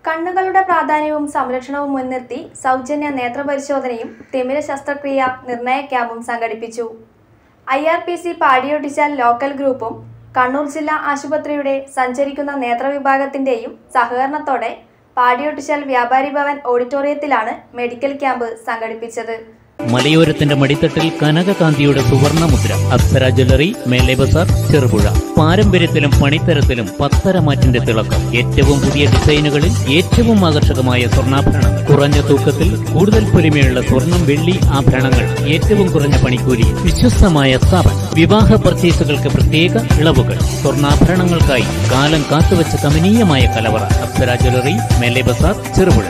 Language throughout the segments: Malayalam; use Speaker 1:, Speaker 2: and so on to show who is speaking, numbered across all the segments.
Speaker 1: കണ്ണുകളുടെ പ്രാധാന്യവും സംരക്ഷണവും മുൻനിർത്തി സൗജന്യ നേത്രപരിശോധനയും തിമിര ശസ്ത്രക്രിയ നിർണയ ക്യാമ്പും സംഘടിപ്പിച്ചു. IRPC പാടിയൊട്ടിച്ചാൽ ലോക്കൽ ഗ്രൂപ്പും കണ്ണൂർ ജില്ലാ ആശുപത്രിയുടെ സഞ്ചരിക്കുന്ന നേത്രവിഭാഗത്തിന്റെയും സഹകരണത്തോടെ പാടിയൊട്ടിച്ചാൽ വ്യാപാരി ഭവൻ ഓഡിറ്റോറിയത്തിലാണ് മെഡിക്കൽ ക്യാമ്പ് സംഘടിപ്പിച്ചത്.
Speaker 2: മലയോരത്തിന്റെ മടിത്തട്ടിൽ കനകകാന്തിയുടെ സുവർണ മുദ്ര. അപ്സര ജ്വല്ലറി, മേലെ ബസാർ, ചെറുപുഴ. പാരമ്പര്യത്തിലും പണിത്തരത്തിലും പത്തരമാറ്റിന്റെ തിളക്കം. ഏറ്റവും പുതിയ ഡിസൈനുകളിൽ ഏറ്റവും ആകർഷകമായ സ്വർണ്ണാഭരണങ്ങൾ. കുറഞ്ഞ തൂക്കത്തിൽ കൂടുതൽ പൊലിമയുള്ള സ്വർണം, വെള്ളി ആഭരണങ്ങൾ. ഏറ്റവും കുറഞ്ഞ പണിക്കൂലി. വിശ്വസ്തമായ സ്ഥാപനം. വിവാഹ പർച്ചേസുകൾക്ക് പ്രത്യേക ഇളവുകൾ. സ്വർണ്ണാഭരണങ്ങൾക്കായി കാലം കാത്തുവച്ച കമനീയമായ കലവറ. Apsara jewellery, Mele Bazar, Cherupuzha.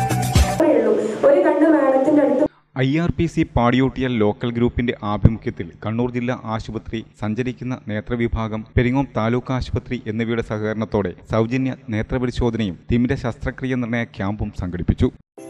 Speaker 3: IRPC Padiyottiyal local ഗ്രൂപ്പിന്റെ ആഭിമുഖ്യത്തിൽ കണ്ണൂർ ജില്ലാ ആശുപത്രി, സഞ്ചരിക്കുന്ന നേത്രവിഭാഗം, പെരിങ്ങോം താലൂക്ക് ആശുപത്രി എന്നിവയുടെ സഹകരണത്തോടെ സൗജന്യ നേത്രപരിശോധനയും തിമിര ശസ്ത്രക്രിയ നിർണയ ക്യാമ്പും സംഘടിപ്പിച്ചു.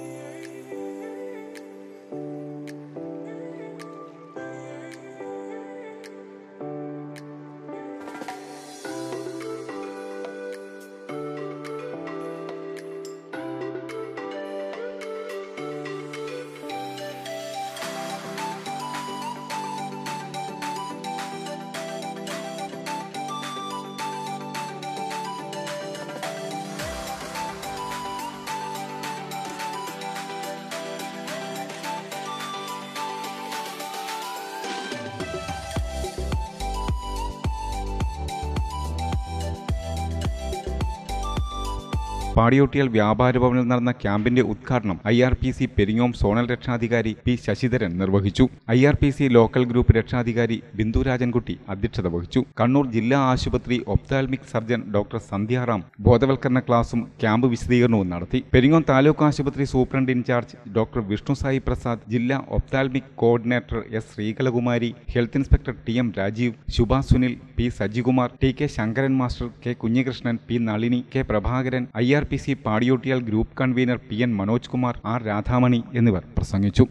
Speaker 3: പാടിയൊട്ടിയാൽ വ്യാപാര ഭവനിൽ നടന്ന ക്യാമ്പിന്റെ ഉദ്ഘാടനം IRPC പെരിങ്ങോം സോണൽ രക്ഷാധികാരി P. ശശിധരൻ നിർവഹിച്ചു. IRPC ലോക്കൽ ഗ്രൂപ്പ് രക്ഷാധികാരി ബിന്ദു രാജൻകുട്ടി അധ്യക്ഷത വഹിച്ചു. കണ്ണൂർ ജില്ലാ ആശുപത്രി ഒപ്താൽമിക് സർജൻ ഡോക്ടർ സന്ധ്യാറാം ബോധവൽക്കരണ ക്ലാസും ക്യാമ്പ് വിശദീകരണവും നടത്തി. പെരിങ്ങോം താലൂക്ക് ആശുപത്രി superintendent in charge doctor Vishnu Sai Prasad, ജില്ലാ ophthalmic coordinator S. Sreekalakumari, health inspector TM Rajeev, Shubha Sunil, P. Sajikumar, TK Sankaran master, K. Kunhikrishnan, P. Nalini, K. Prabhakaran, IRPC Padiyottiyal group convener PN Manoj Kumar, R. Radhamani എന്നിവർ പ്രസംഗിച്ചു.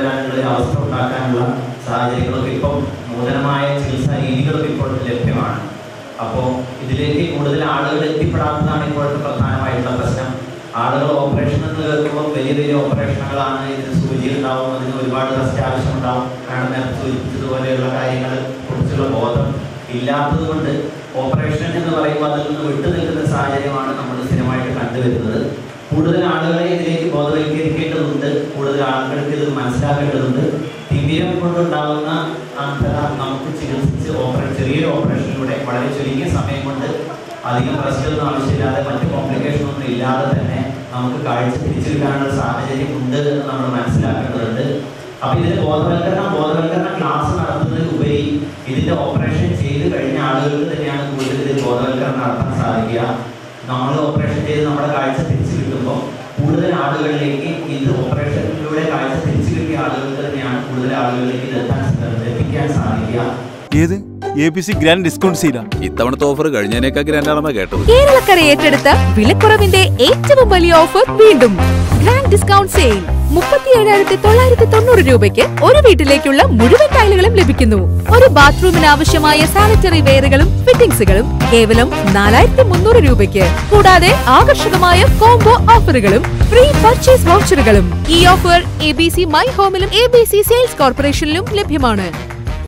Speaker 4: അപ്പോൾ ഇതിലേക്ക് കൂടുതൽ ആളുകൾ എത്തിപ്പെടാത്തതാണ് ഇപ്പോഴത്തെ പ്രധാനമായിട്ടുള്ള പ്രശ്നം. ആളുകൾ ഓപ്പറേഷൻ എന്ന് കേൾക്കുമ്പോൾ വലിയ വലിയ ഓപ്പറേഷനുകളാണ്. ഇതിന് സൂചി ഉണ്ടാവും, അതിന് ഒരുപാട് റെസ്റ്റ് ആവശ്യമുണ്ടാവും. നേരത്തെ സൂചിപ്പിച്ചതുപോലെയുള്ള കാര്യങ്ങളെ കുറിച്ചുള്ള ബോധം ഇല്ലാത്തത് കൊണ്ട് ഓപ്പറേഷൻ എന്ന് പറയുമ്പോൾ അതിൽ നിന്ന് വിട്ടു നിൽക്കുന്ന സാഹചര്യമാണ് നമ്മൾ സ്ഥിരമായിട്ട് കണ്ടുവരുന്നത്. കൂടുതൽ ആളുകളെ ഇതിലേക്ക് ബോധവൽക്കരിക്കേണ്ടതുണ്ട്, കൂടുതൽ ആളുകൾക്ക് ഇത് മനസ്സിലാക്കേണ്ടതുണ്ട്. തിമിരം കൊണ്ടുണ്ടാകുന്ന അന്ധത നമുക്ക് ചികിത്സിച്ച് ചെറിയൊരു ഓപ്പറേഷനിലൂടെ വളരെ ചുരുങ്ങിയ സമയം കൊണ്ട് അധികം റെസ്റ്റൊന്നും ആവശ്യമില്ലാതെ മറ്റ് കോംപ്ലിക്കേഷൻ ഒന്നും ഇല്ലാതെ തന്നെ നമുക്ക് കാഴ്ച തിരിച്ചു കിട്ടാനുള്ള സാഹചര്യം ഉണ്ട് എന്ന് നമ്മൾ മനസ്സിലാക്കേണ്ടതുണ്ട്. അപ്പൊ ഇതിന് ബോധവൽക്കരണ ക്ലാസ് നടത്തുന്നതിന് ഉപരി ഇതിന്റെ ഓപ്പറേഷൻ ചെയ്ത് കഴിഞ്ഞ ആളുകൾക്ക് തന്നെയാണ് കൂടുതൽ ഇതിൽ ബോധവൽക്കരണം നടത്താൻ സാധിക്കുക. നമ്മൾ ഓപ്പറേഷൻ ചെയ്ത് നമ്മുടെ കാഴ്ച തിരിച്ചു കിട്ടുമ്പോൾ കൂടുതൽ ആളുകളിലേക്ക് ഇത് ഓപ്പറേഷനിലൂടെ കാഴ്ച തിരിച്ചു കിട്ടിയ ആളുകൾക്ക് തന്നെയാണ് കൂടുതൽ ആളുകളിലേക്ക് എത്തിക്കാൻ സാധിക്കുക.
Speaker 5: ഏത് APC ഗ്രാൻഡ് ഡിസ്കൗണ്ട് സെയിലാണ്. ഇത്തവണത്തെ ഓഫർ കഴിഞ്ഞതിനേക്കാൾ ഗ്രാൻഡാണെന്ന് കേട്ടത്.
Speaker 6: കേരളക്കര ഏറ്റെടുത്ത വിലക്കുറവിന്റെ ഏറ്റവും വലിയ ഓഫർ വീണ്ടും ഗ്രാൻഡ് ഡിസ്കൗണ്ട് സെയിൽ. 37,990 രൂപയ്ക്ക് ഒരു വീട്ടിലേക്കുള്ള മുഴുവൻ ടൈലുകളും ലഭിക്കുന്നു. ഒരു ബാത്റൂമിന് ആവശ്യമായ സാനിറ്ററി വെയറുകളും ഫിറ്റിംഗ്സുകളും കേവലം 4,300 രൂപയ്ക്ക്. കൂടാതെ ആകർഷകമായ കോംബോ ഓഫറുകളും ഫ്രീ പർച്ചേസ് വൗച്ചറുകളും. ഈ ഓഫർ ABC മൈ ഹോമിലും ABC സെയിൽസ് കോർപ്പറേഷനിലും ലഭ്യമാണ്.